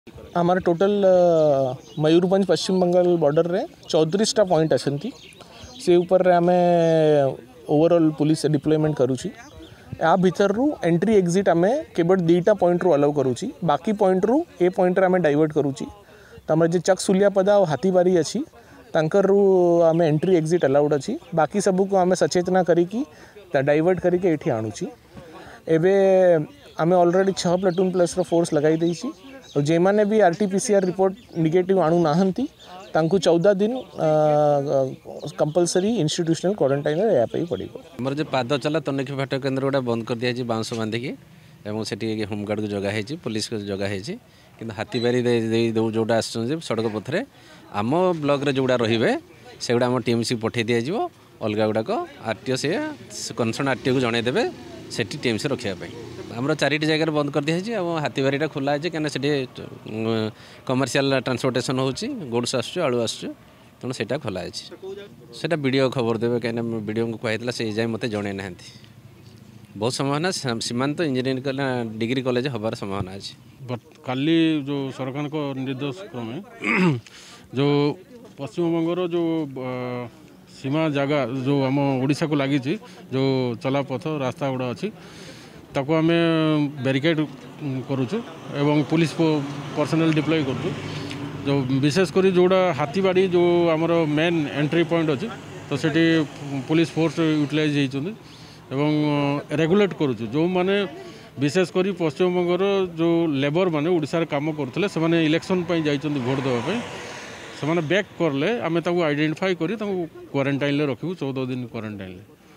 हमारे total Mayurbhanj Paschim Bengal border रे 34टा पॉइंट आछंती से ऊपर रे आमे ओवरऑल पुलिस डिप्लॉयमेंट करूची। या भितर रु एंट्री एग्जिट आमे केवल 2टा पॉइंट रु अलाउ करूची, बाकी पॉइंट रु ए पॉइंट रे आमे डाइवर्ट करूची। तमर जे चक सुलियापदा और हाथीबारी अच्छी तांकर रु आमे एंट्री एग्जिट अलाउड अच्छी, बाकी सब को आमे सचेतना करिकी डाइवर्ट करिके एठी आणुची। एबे आमे ऑलरेडी 6 प्लाटून प्लस रो फोर्स लगाई देइची और जे माने भी आरटीपीसीआर रिपोर्ट नेगेटिव आणु नाहंती तांकु 14 दिन कंपलसरी इंस्टीट्यूशनल क्वारंटाइन रे या पई पड़िबो। हमर जे पाद चला तनेखी फाट केंद्र गोटा बंद कर दिया बाउंस बांधिकी एवं सेठी होमगार्ड को जगह है, पुलिस को जगह है, कि हाथीबारी जोटा आस सड़क पथरे आम ब्लॉक रे जोड़ा रे से गुड़ा आम टीम सी पठे दि अलग गुड़ाक आरटीओ से कनसर्न आरटीओ को जनईदेवे से टीम से रखापी आमर 4टी जगह बंद कर दिखाई हाथीबारीटा खोला है कहीं से कमर्शियल ट्रांसपोर्टेशन होची गुड्स आलू आसू तेणु से खोला है वीडियो खबर देवे कहीं वीडियो को कहला से जाए मत जन ना बहुत संभावना सीमांत इंजीनियरिंग डिग्री कॉलेज हबार संभावना अच्छी। काली जो सरकार को निर्देश क्रमे जो पश्चिम बंगर जो सीमा जगह जो आम ओडिशा को लगी जो चलापथ रास्ता गुड़ा अच्छी ताको आम बैरिकेड करुचु एवं पुलिस पर्सनल डिप्लॉय करुचु। जो विशेषकर जोड़ा हाथीबाड़ी जो आमर मेन एंट्री पॉइंट अच्छी तो सेठी पुलिस फोर्स यूटिलाइज होती एवं रेगुलेट करुचु। जो माने विशेषकर पश्चिम बंगर जो लेबर माने ओडिशा काम करते से इलेक्शन जाइछन्ति भोट देवाई से बैक करले आम आइडेंटिफाई करी क्वारंटाइन रखू 14 दिन क्वारंटाइन।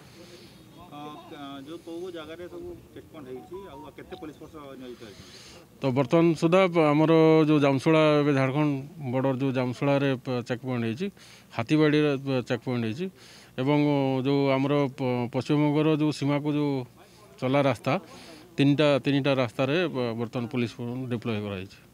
तो बर्तमान सुधा आमर जो जामसुड़ा झारखंड बॉर्डर जो जामसुड़ा चेक पॉइंट है, हाथीबाड़ी चेक पॉइंट है एवं जो आमर पश्चिम बंगर जो सीमा को जो चला रास्ता तीन टा रास्ता रे बर्तमान पुलिस डिप्लॉय कराई।